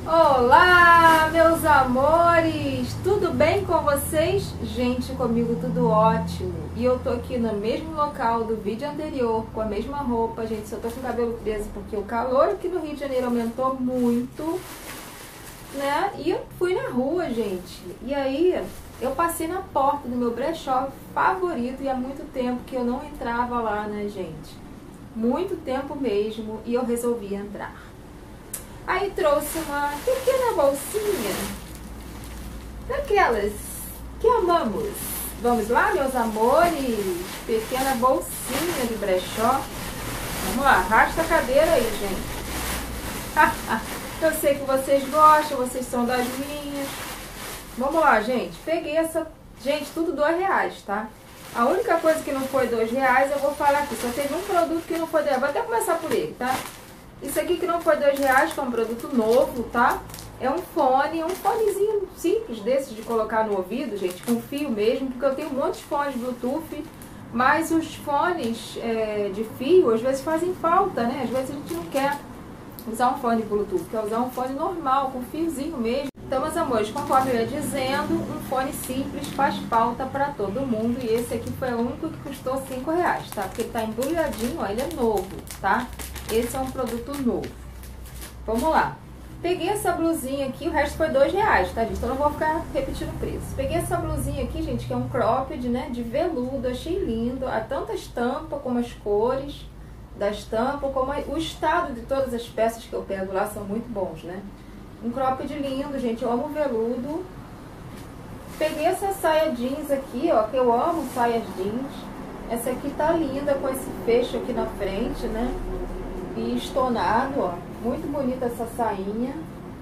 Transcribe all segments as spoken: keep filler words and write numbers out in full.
Olá, meus amores! Tudo bem com vocês? Gente, comigo tudo ótimo. E eu tô aqui no mesmo local do vídeo anterior, com a mesma roupa. Gente, só tô com o cabelo preso porque o calor aqui no Rio de Janeiro aumentou muito, né? E eu fui na rua, gente. E aí, eu passei na porta do meu brechó favorito e há muito tempo que eu não entrava lá, né, gente? Muito tempo mesmo, e eu resolvi entrar. Aí trouxe uma pequena bolsinha daquelas que amamos. Vamos lá, meus amores? Pequena bolsinha de brechó. Vamos lá, arrasta a cadeira aí, gente. Eu sei que vocês gostam, vocês são das minhas. Vamos lá, gente. Peguei essa... Gente, tudo dois reais, tá? A única coisa que não foi dois reais, eu vou falar aqui. Só teve um produto que não foi dois reais. Vou até começar por ele, tá? Isso aqui que não foi dois reais, que é um produto novo, tá? É um fone, um fonezinho simples desses de colocar no ouvido, gente, com fio mesmo, porque eu tenho um monte de fones Bluetooth, mas os fones é, de fio, às vezes fazem falta, né? Às vezes a gente não quer usar um fone Bluetooth, quer usar um fone normal, com fiozinho mesmo. Então, meus amores, conforme eu ia dizendo, um fone simples faz falta pra todo mundo, e esse aqui foi o único que custou cinco reais, tá? Porque ele tá embrulhadinho, ó, ele é novo, tá? Esse é um produto novo. Vamos lá. Peguei essa blusinha aqui, o resto foi dois reais, tá, gente? Então não vou ficar repetindo o preço. Peguei essa blusinha aqui, gente, que é um cropped, né, de veludo. Achei lindo. Há tanto a estampa como as cores da estampa, como o estado de todas as peças que eu pego lá são muito bons, né? Um cropped lindo, gente. Eu amo veludo. Peguei essa saia jeans aqui, ó, que eu amo saias jeans. Essa aqui tá linda com esse fecho aqui na frente, né? E estonado, ó. Muito bonita essa sainha.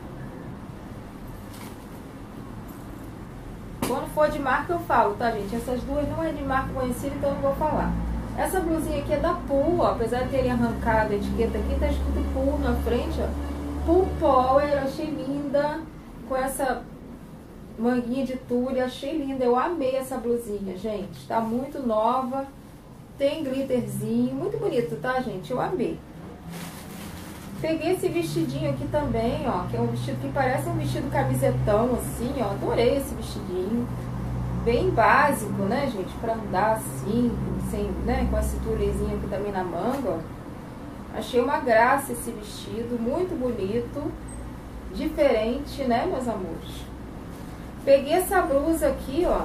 Quando for de marca eu falo, tá, gente? Essas duas não é de marca conhecida, então eu não vou falar. Essa blusinha aqui é da Pool, ó. Apesar de terem arrancado a etiqueta aqui, tá escrito Pool na frente, ó. Pool Power, achei linda. Com essa manguinha de tule, achei linda. Eu amei essa blusinha, gente. Tá muito nova. Tem glitterzinho. Muito bonito, tá, gente? Eu amei. Peguei esse vestidinho aqui também, ó, que é um vestido que parece um vestido camisetão, assim, ó. Adorei esse vestidinho. Bem básico, né, gente? Pra andar assim, sem, né, com esse tulezinho aqui também na manga, ó. Achei uma graça esse vestido, muito bonito. Diferente, né, meus amores? Peguei essa blusa aqui, ó,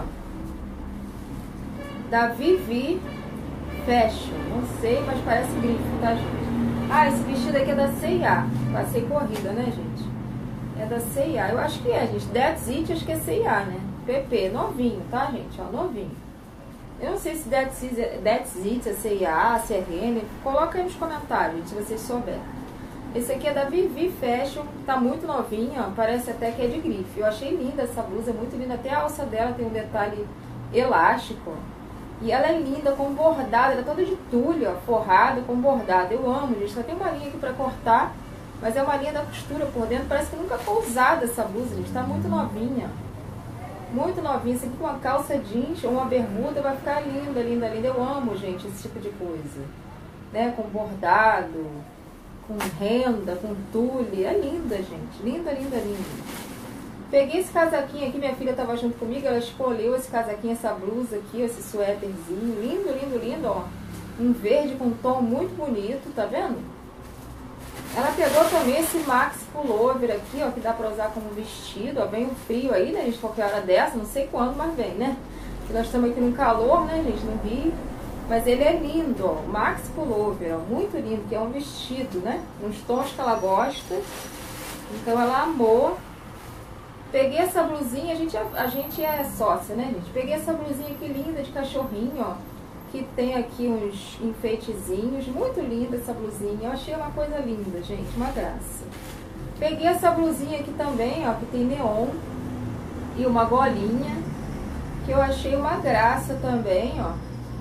da Vivi Fashion. Não sei, mas parece grifo, tá, gente? Ah, esse vestido aqui é da C e A. Passei corrida, né, gente? É da C e A. Eu acho que é, gente. That's It, acho que é C e A, né? P P, novinho, tá, gente? Ó, novinho. Eu não sei se That's It, That's It é C e A, se é Renner. Coloca aí nos comentários, gente, se vocês souberem. Esse aqui é da Vivi Fashion. Tá muito novinho, ó. Parece até que é de grife. Eu achei linda essa blusa, muito linda. Até a alça dela tem um detalhe elástico, ó. E ela é linda, com bordado, ela é toda de tule, ó, forrada com bordado. Eu amo, gente. Só tem uma linha aqui pra cortar, mas é uma linha da costura por dentro. Parece que nunca foi usada essa blusa, gente. Tá muito novinha. Muito novinha. Isso aqui com uma calça jeans ou uma bermuda vai ficar linda, linda, linda. Eu amo, gente, esse tipo de coisa. Né? Com bordado, com renda, com tule. É linda, gente. Linda, linda, linda. Peguei esse casaquinho aqui, minha filha tava junto comigo, ela escolheu esse casaquinho, essa blusa aqui, esse suéterzinho, lindo, lindo, lindo, ó. Um verde com um tom muito bonito, tá vendo? Ela pegou também esse Max Pullover aqui, ó, que dá pra usar como vestido, ó. Vem um frio aí, né, gente, qualquer hora dessa, não sei quando, mas vem, né? Porque nós estamos aqui no calor, né, gente, no Rio. Mas ele é lindo, ó, Max Pullover, ó, muito lindo, que é um vestido, né? Nos tons que ela gosta. Então ela amou. Peguei essa blusinha, a gente, a gente é sócia, né, gente? Peguei essa blusinha aqui linda de cachorrinho, ó. Que tem aqui uns enfeitezinhos. Muito linda essa blusinha. Eu achei uma coisa linda, gente. Uma graça. Peguei essa blusinha aqui também, ó. Que tem neon. E uma golinha. Que eu achei uma graça também, ó.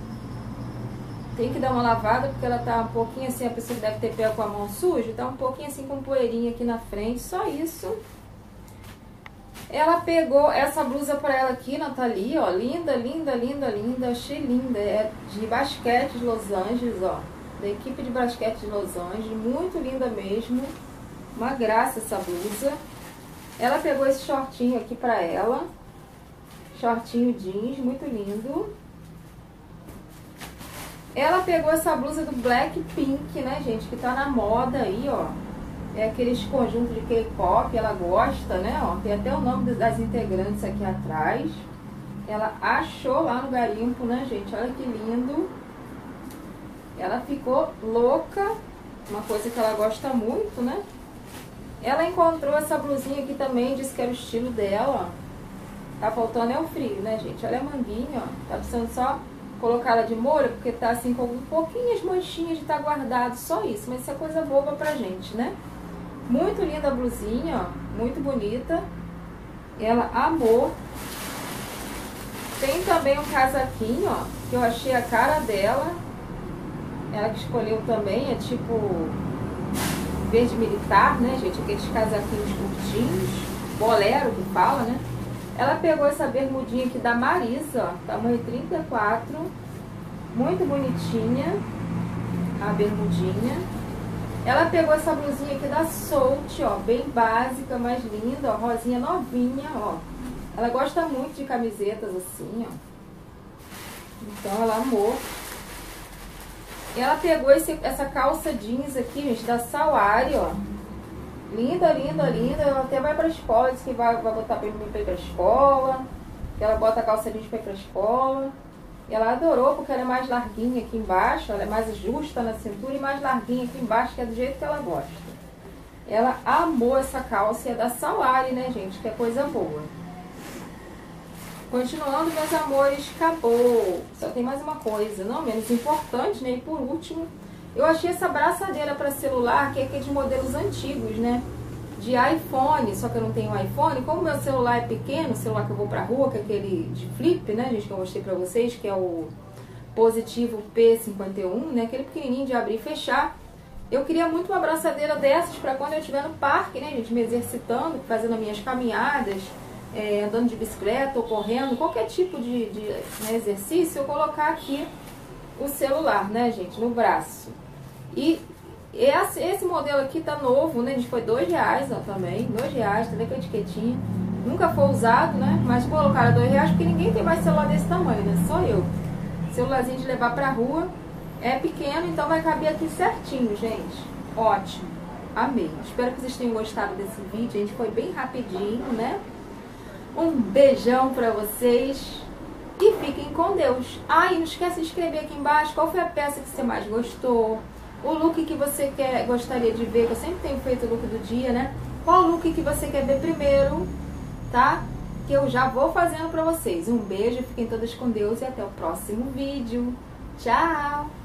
Tem que dar uma lavada porque ela tá um pouquinho assim. A pessoa deve ter pego com a mão suja. Tá um pouquinho assim com poeirinha aqui na frente. Só isso. Ela pegou essa blusa pra ela aqui, Nathalie, ó, linda, linda, linda, linda, achei linda, é de basquete de Los Angeles, ó, da equipe de basquete de Los Angeles, muito linda mesmo, uma graça essa blusa. Ela pegou esse shortinho aqui pra ela. Shortinho jeans, muito lindo. Ela pegou essa blusa do Blackpink, né, gente? Que tá na moda aí, ó. É aqueles conjuntos de K-pop, ela gosta, né, ó. Tem até o nome das integrantes aqui atrás. Ela achou lá no garimpo, né, gente? Olha que lindo. Ela ficou louca. Uma coisa que ela gosta muito, né? Ela encontrou essa blusinha aqui também, disse que era o estilo dela, ó. Tá faltando é o frio, né, gente? Olha a manguinha, ó. Tá precisando só colocar ela de molho, porque tá assim com um pouquinhas manchinhas de estar guardado, só isso. Mas isso é coisa boba pra gente, né? Muito linda a blusinha, ó. Muito bonita. Ela amou. Tem também um casaquinho, ó, que eu achei a cara dela. Ela que escolheu também, é tipo verde militar, né, gente? Aqueles casaquinhos curtinhos, bolero que fala, né? Ela pegou essa bermudinha aqui da Marisa, ó, tamanho trinta e quatro. Muito bonitinha a bermudinha. Ela pegou essa blusinha aqui da Soult, ó, bem básica, mas linda, ó, rosinha novinha, ó. Ela gosta muito de camisetas assim, ó. Então ela amou. Ela pegou esse, essa calça jeans aqui, gente, da Sawari, ó. Linda, linda, linda. Ela até vai pra escola, disse que vai, vai botar pra mim pra ir pra escola. Que ela bota a calça jeans pra ir pra escola. E ela adorou porque ela é mais larguinha aqui embaixo. Ela é mais justa na cintura e mais larguinha aqui embaixo, que é do jeito que ela gosta. Ela amou essa calça, e é da Sawari, né, gente? Que é coisa boa. Continuando, meus amores, acabou. Só tem mais uma coisa, não menos importante, né? E por último, eu achei essa braçadeira para celular, que é aqueles modelos antigos, né? De iPhone, só que eu não tenho iPhone. Como meu celular é pequeno, o celular que eu vou pra rua, que é aquele de flip, né, gente? Que eu mostrei pra vocês, que é o Positivo P cinquenta e um, né? Aquele pequenininho de abrir e fechar. Eu queria muito uma braçadeira dessas para quando eu estiver no parque, né, gente? Me exercitando, fazendo as minhas caminhadas. É, andando de bicicleta ou correndo, qualquer tipo de, de né, exercício, eu colocar aqui o celular, né, gente, no braço. E esse, esse modelo aqui tá novo, né, gente, foi dois reais, ó, também, dois reais, tá vendo com a etiquetinha. Nunca foi usado, né, mas colocaram dois reais porque ninguém tem mais celular desse tamanho, né, só eu. Celularzinho de levar pra rua, é pequeno, então vai caber aqui certinho, gente. Ótimo, amei. Espero que vocês tenham gostado desse vídeo, gente, foi bem rapidinho, né. Um beijão pra vocês e fiquem com Deus. Ah, e não esquece de escrever aqui embaixo qual foi a peça que você mais gostou, o look que você quer, gostaria de ver, que eu sempre tenho feito o look do dia, né? Qual look que você quer ver primeiro, tá? Que eu já vou fazendo pra vocês. Um beijo, fiquem todas com Deus e até o próximo vídeo. Tchau!